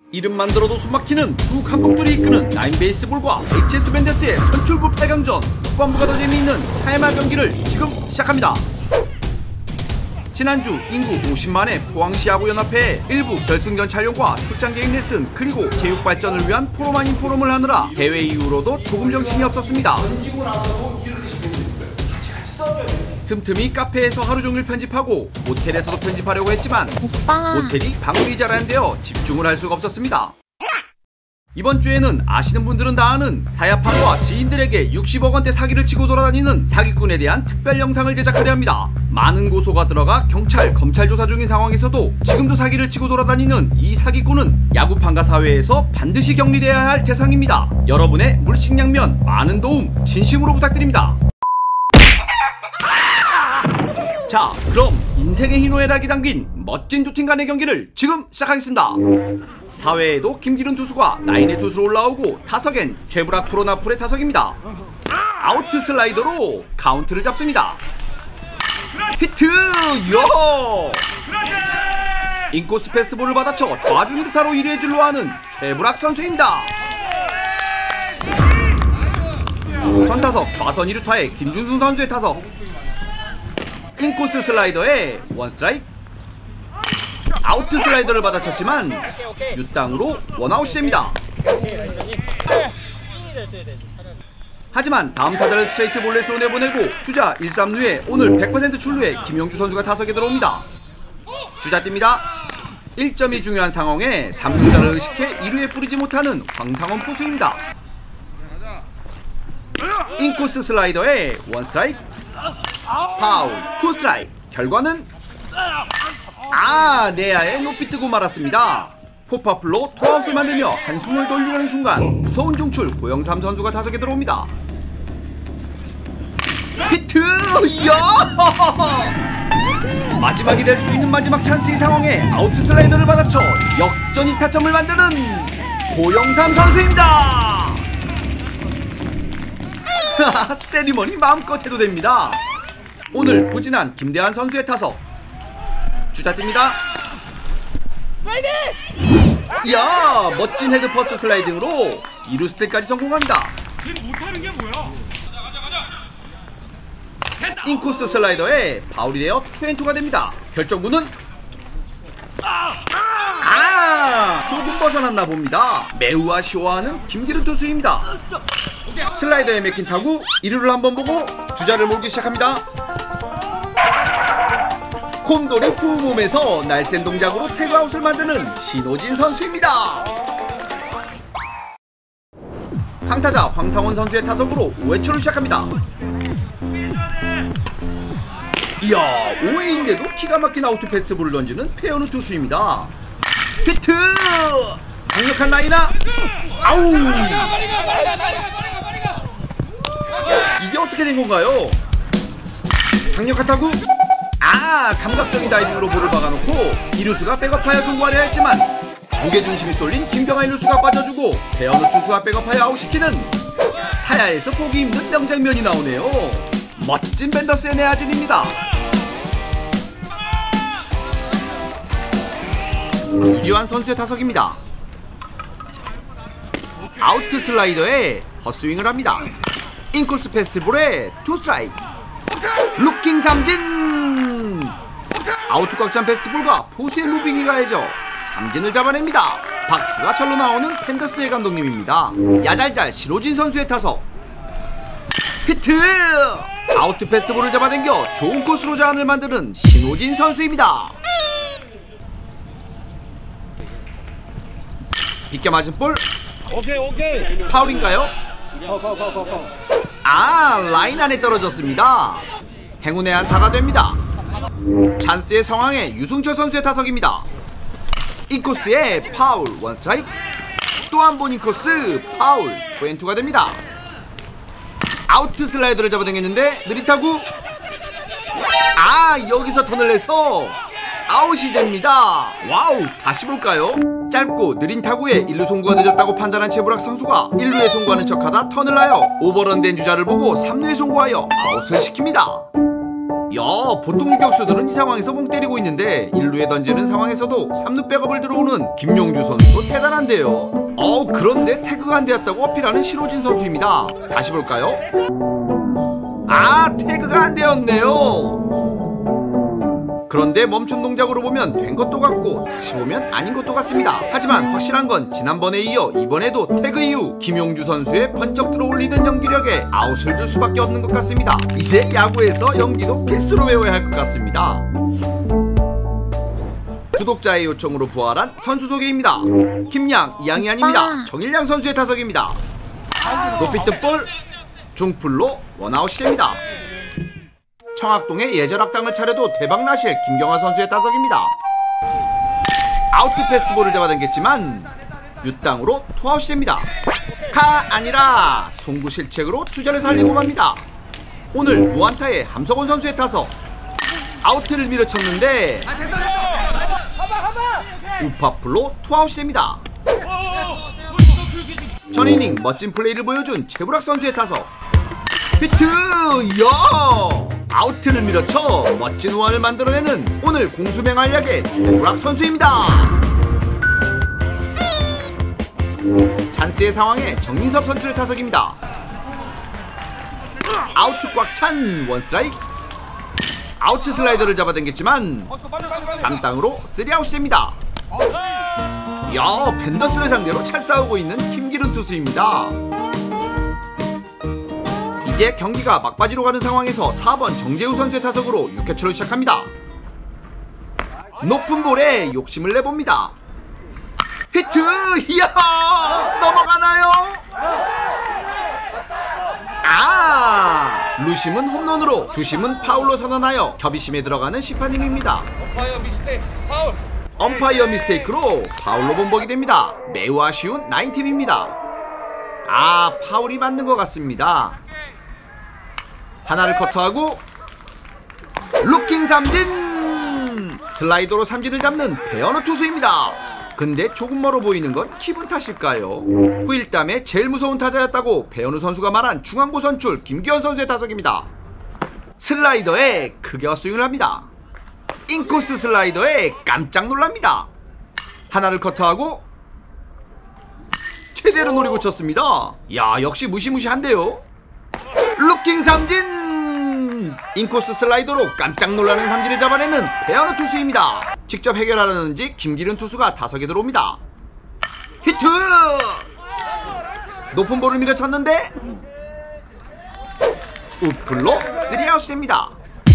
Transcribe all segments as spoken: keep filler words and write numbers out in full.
이름만 들어도 숨막히는 두 감독들이 이끄는 나인베이스볼과 에이치에스 벤데스의 선출부 팔 강전, 후반부가 더 재미있는 사회말 경기를 지금 시작합니다. 지난주 인구 오십만의 포항시야구연합회의 일부 결승전 촬영과 출장 게임 레슨 그리고 체육 발전을 위한 포럼 아닌 포럼을 하느라 대회 이후로도 조금 정신이 없었습니다. 틈틈이 카페에서 하루 종일 편집하고 모텔에서도 편집하려고 했지만 오빠. 모텔이 방음이 잘 안 되어 집중을 할 수가 없었습니다. 이번 주에는 아시는 분들은 다 아는 사야판과 지인들에게 육십억 원대 사기를 치고 돌아다니는 사기꾼에 대한 특별 영상을 제작하려 합니다. 많은 고소가 들어가 경찰, 검찰 조사 중인 상황에서도 지금도 사기를 치고 돌아다니는 이 사기꾼은 야구판과 사회에서 반드시 격리되어야 할 대상입니다. 여러분의 물식량면 많은 도움 진심으로 부탁드립니다. 자, 그럼 인생의 희노애락이 담긴 멋진 두 팀 간의 경기를 지금 시작하겠습니다. 사회에도 김기른 투수가 나인의 투수로 올라오고 타석엔 최브락 프로나풀의 타석입니다. 아웃 슬라이더로 카운트를 잡습니다. 히트! 요! 인코스 패스트볼을 받아쳐 좌중 이 루타로 일 회 진로 하는 최브락 선수입니다. 전타석 좌선 이 루타의 김준승 선수의 타석. 인코스 슬라이더에 원스트라이크. 아웃 슬라이더를 받아쳤지만 유땅으로 원아웃이 됩니다. 하지만 다음 타자를 스트레이트 볼넷으로 내보내고 주자 일, 삼루에 오늘 백 퍼센트 출루의 김용규 선수가 타석에 들어옵니다. 주자 뜁니다. 일 점이 중요한 상황에 삼 루자를 의식해 일 루에 뿌리지 못하는 황상원 포수입니다. 인코스 슬라이더에 원스트라이크. 파울, 투 스트라이크. 결과는 아, 내야에 높이 뜨고 말았습니다. 포파플로 투아웃을 만들며 한숨을 돌리는 순간 무서운 중출 고영삼 선수가 타석에 들어옵니다. 히트! 야! 마지막이 될 수도 있는 마지막 찬스의 상황에 아웃 슬라이더를 받아쳐 역전이 타점을 만드는 고영삼 선수입니다. 세리머니 마음껏 해도 됩니다. 오늘 부진한 김대한 선수의 타석. 주자 뜁니다. 이야, 멋진 헤드 퍼스트 슬라이딩으로 이 루 스틸까지 성공합니다. 인코스 슬라이더에 파울이 되어 투 앤 투가 됩니다. 결정구는 아, 조금 벗어났나 봅니다. 매우 아쉬워하는 김기른 투수입니다. 슬라이더에 맥힌 타구 일 루를 한번 보고 주자를 몰기 시작합니다. 곰돌이 후몸에서 날쌘 동작으로 태그아웃을 만드는 신호진 선수입니다. 황타자 황상원 선수의 타석으로 오 회 초를 시작합니다. 이야, 오 회인데도 기가 막힌 아웃 패스트볼을 던지는 페어누 투수입니다. 히트! 강력한 라이나. 아우! 이게 어떻게 된 건가요? 강력한 타구. 아, 감각적인 다이빙으로 볼을 박아놓고 이루수가 백업하여 성공하려 했지만 무게중심이 쏠린 김경아 이루수가 빠져주고 배현우 투수가 백업하여 아웃시키는 사야에서 보기 힘든 명장면이 나오네요. 멋진 벤더스의 내야진입니다. 유지환 선수의 타석입니다. 아웃 슬라이더에 헛스윙을 합니다. 인코스 패스트볼에 투 스트라이크. 루킹 삼진. 아웃 꽉 찬 패스트볼과 포수의 무빙이 가해져 삼진을 잡아냅니다. 박수가 절로 나오는 팬더스의 감독님입니다. 야잘잘 신호진 선수의 타석. 히트! 아웃 패스트볼을 잡아당겨 좋은 코스로 자안을 만드는 신호진 선수입니다. 비껴 맞은 볼. 오케이 오케이. 파울인가요? 아, 라인 안에 떨어졌습니다. 행운의 안타가 됩니다. 찬스의 상황에 유승철 선수의 타석입니다. 인코스에 파울, 원 스트라이크. 또 한 번 인코스 파울, 투 앤 투가 됩니다. 아웃 슬라이더를 잡아당겼는데 느린 타구. 아, 여기서 턴을 내서 아웃이 됩니다. 와우, 다시 볼까요? 짧고 느린 타구에 일 루 송구가 늦었다고 판단한 최브락 선수가 일 루에 송구하는 척하다 턴을 하여 오버런 된 주자를 보고 삼 루에 송구하여 아웃을 시킵니다. 야, 보통 유격수들은 이 상황에서 멍 때리고 있는데 일 루에 던지는 상황에서도 삼 루 백업을 들어오는 김용주 선수도 대단한데요. 어, 그런데 태그가 안 되었다고 어필하는 신호진 선수입니다. 다시 볼까요? 아, 태그가 안 되었네요. 그런데 멈춘 동작으로 보면 된 것도 같고 다시 보면 아닌 것도 같습니다. 하지만 확실한 건 지난번에 이어 이번에도 태그 이후 김용주 선수의 번쩍 들어올리는 연기력에 아웃을 줄 수밖에 없는 것 같습니다. 이제 야구에서 연기도 필수로 외워야 할 것 같습니다. 구독자의 요청으로 부활한 선수 소개입니다. 김양, 이양이 아닙니다. 정일양 선수의 타석입니다. 높이 뜬 볼, 중풀로 원아웃이 됩니다. 청학동에 예절학당을 차려도 대박나실 김경화 선수의 타석입니다. 아웃 패스트볼을 잡아당겼지만 윷땅으로 투아웃이 됩니다. 카 아니라 송구 실책으로 주자를 살리고 맙니다. 오늘 무안타의 함석원 선수의 타석. 아웃을 밀어쳤는데 우파플로 투아웃이 됩니다. 전 이닝 멋진 플레이를 보여준 최부락 선수의 타석. 히트! 야! 아웃을 밀어쳐 멋진 우완을 만들어내는 오늘 공수맹활약의 최부락 선수입니다. 찬스의 상황에 정민섭 선수의 타석입니다. 아웃 꽉 찬 원스트라이크. 아웃 슬라이더를 잡아당겼지만 삼 땅으로 쓰리 아웃이 됩니다. 야, 벤더스를 상대로 잘 싸우고 있는 김기른 투수입니다. 이제 경기가 막바지로 가는 상황에서 사 번 정재우 선수의 타석으로 육 회초를 시작합니다. 높은 볼에 욕심을 내봅니다. 히트! 이야! 넘어가나요? 아! 루심은 홈런으로, 주심은 파울로 선언하여 협의심에 들어가는 심판닝입니다. 엄파이어 미스테이크 파울. 엄파이어 미스테이크로 파울로 본보기 됩니다. 매우 아쉬운 나인팀입니다. 아, 파울이 맞는 것 같습니다. 하나를 커트하고 루킹 삼진! 슬라이더로 삼진을 잡는 배현우 투수입니다. 근데 조금 멀어 보이는 건 기분 탓일까요? 후일담에 제일 무서운 타자였다고 배현우 선수가 말한 중앙고 선출 김기현 선수의 타석입니다. 슬라이더에 크게 헛스윙을 합니다. 인코스 슬라이더에 깜짝 놀랍니다. 하나를 커트하고 제대로 노리고 쳤습니다. 야, 역시 무시무시한데요. 루킹 삼진! 인코스 슬라이더로 깜짝 놀라는 삼진을 잡아내는 배현우 투수입니다. 직접 해결하려는지 김기른 투수가 타석에 들어옵니다. 히트! 높은 볼을 밀어쳤는데 우플로 쓰리 아웃이 됩니다.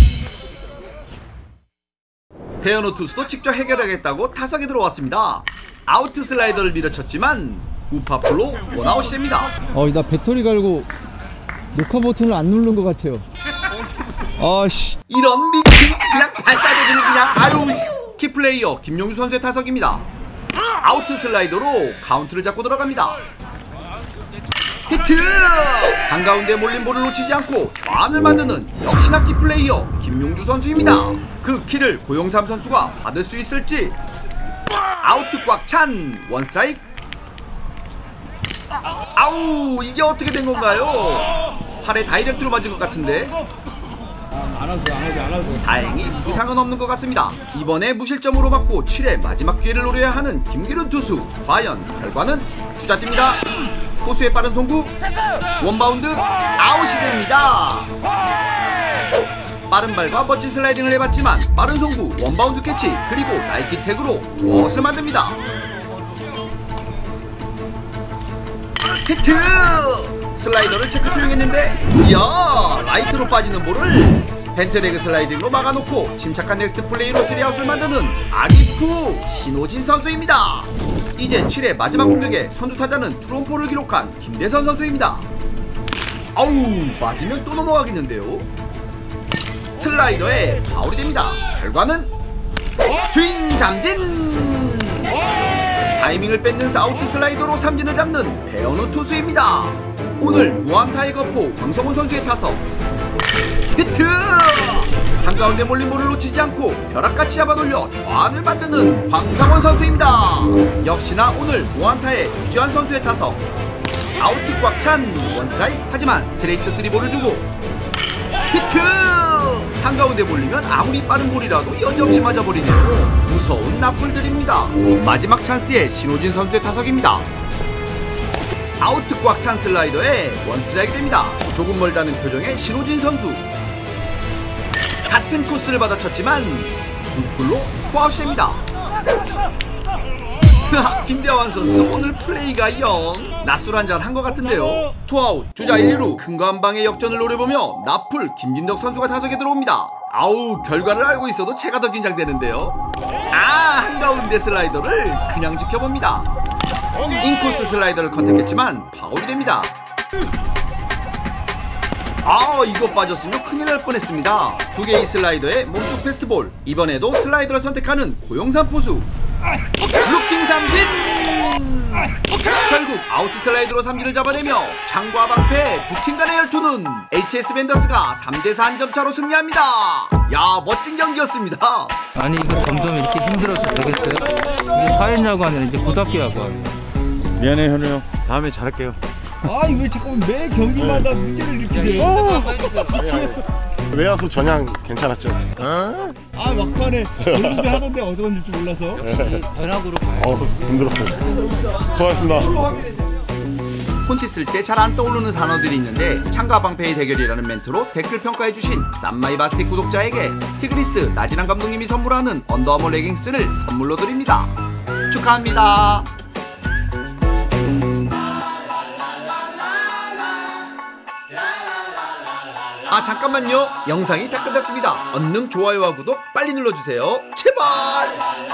배현우 투수도 직접 해결하겠다고 타석에 들어왔습니다. 아웃 슬라이더를 밀어쳤지만 우파플로 원아웃이 됩니다. 어, 나 배터리 갈고 녹화 버튼을 안 누른 것 같아요. 아씨. 이런 미친 그냥 발사대기를 그냥 아유. 키플레이어 김용주 선수의 타석입니다. 아웃 슬라이더로 카운트를 잡고 들어갑니다. 히트! 한가운데 몰린 볼을 놓치지 않고 좌안을 만드는 역시나 키플레이어 김용주 선수입니다. 그 키를 고용삼 선수가 받을 수 있을지. 아웃 꽉 찬 원스트라이크. 아우, 이게 어떻게 된 건가요? 팔에 다이렉트로 맞은 것 같은데. 다행히 부상은 없는 것 같습니다. 이번에 무실점으로 맞고 칠 회 마지막 기회를 노려야 하는 김기른 투수. 과연 결과는 투자됩니다. 포수의 빠른 송구, 원바운드, 아웃이 됩니다. 빠른 발과 멋진 슬라이딩을 해봤지만 빠른 송구, 원바운드 캐치, 그리고 나이키 태그로 투아웃을 만듭니다. 히트! 슬라이더를 체크 수용했는데 이야, 라이트로 빠지는 볼을 벤트레그 슬라이딩으로 막아놓고 침착한 넥스트 플레이로 쓰리 아웃을 만드는 아기프 신호진 선수입니다. 이제 칠 회 마지막 공격에 선두타자는 트럼포를 기록한 김대선 선수입니다. 아우, 맞으면 또 넘어가겠는데요. 슬라이더에 파울이 됩니다. 결과는 스윙 삼진! 타이밍을 뺏는 아웃 슬라이더로 삼진을 잡는 배현우 투수입니다. 오늘 무안타의 거포 황성훈 선수의 타석. 히트! 한가운데 몰린 볼을 놓치지 않고 벼락같이 잡아돌려 좌안을 만드는 황성훈 선수입니다. 역시나 오늘 무안타의 유지환 선수의 타석. 아웃이 꽉 찬 원스트라이크. 하지만 스트레이트 쓰리 볼을 주고 히트! 한가운데 몰리면 아무리 빠른 볼이라도 여지없이 맞아버리네요. 무서운 나풀들입니다. 마지막 찬스에 신호진 선수의 타석입니다. 아우트 꽉 찬 슬라이더에 원스트라이크 됩니다. 조금 멀다는 표정의 신호진 선수. 같은 코스를 받아쳤지만 홈플로 투아웃입니다. 김대환 선수 오늘 플레이가 영 낮술 한잔 한 것 같은데요. 투아웃 주자 일, 이루 큰 거 한 방의 역전을 노려보며 나풀 김진덕 선수가 타석에 들어옵니다. 아우 결과를 알고 있어도 제가 더 긴장되는데요. 아 한가운데 슬라이더를 그냥 지켜봅니다. 인코스 슬라이더를 컨택했지만 파울이 됩니다. 아 이거 빠졌으면 큰일 날 뻔했습니다. 두 개의 슬라이더에 몸쪽 패스트볼. 이번에도 슬라이더를 선택하는 고용산 포수. 루킹 삼진. 결국 아우트 슬라이더로 삼진을 잡아내며 창과 방패 부킹 간의 열투는 에이치에스 벤더스가 삼 대 사 한 점 차로 승리합니다. 야 멋진 경기였습니다. 아니 이거 점점 이렇게 힘들어서 되겠어요? 이게 사회야구 아니라 이제 고등학교 야구하고. 미안해 현우 형. 다음에 잘할게요. 아 이거 잠깐만 매 경기마다 무게를 느끼세요. 외야수 전향 괜찮았죠? 아 막판에 본인들 하던데 어떤지 몰라서. 역시 변화구로 가요. 어 힘들었어요. 수고하셨습니다. 콘티 쓸 때 잘 안 떠오르는 단어들이 있는데 창과 방패의 대결이라는 멘트로 댓글 평가해주신 쌈마이 바스틱 구독자에게 티그리스 나진환 감독님이 선물하는 언더아머 레깅스를 선물로 드립니다. 축하합니다. 아 잠깐만요. 영상이 다 끝났습니다. 얼른 좋아요와 구독 빨리 눌러주세요. 제발.